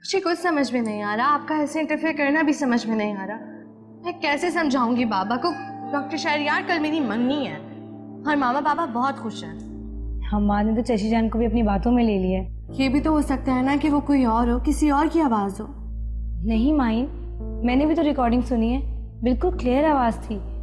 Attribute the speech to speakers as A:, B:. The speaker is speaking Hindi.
A: मुझे कुछ समझ में नहीं आ रहा, आपका ऐसे इंटरफेयर करना भी समझ में नहीं आ रहा। मैं कैसे समझाऊंगी बाबा को? डॉक्टर शहरयार कल मेरी मंगनी है और मामा पापा बहुत खुश हैं।
B: हमारे ने तो चची जान को भी अपनी बातों में ले लिया है।
A: ये भी तो हो सकता है ना कि वो कोई और हो, किसी और की आवाज़ हो।
B: नहीं माइन, मैंने भी तो रिकॉर्डिंग सुनी है, बिल्कुल क्लियर आवाज़ थी।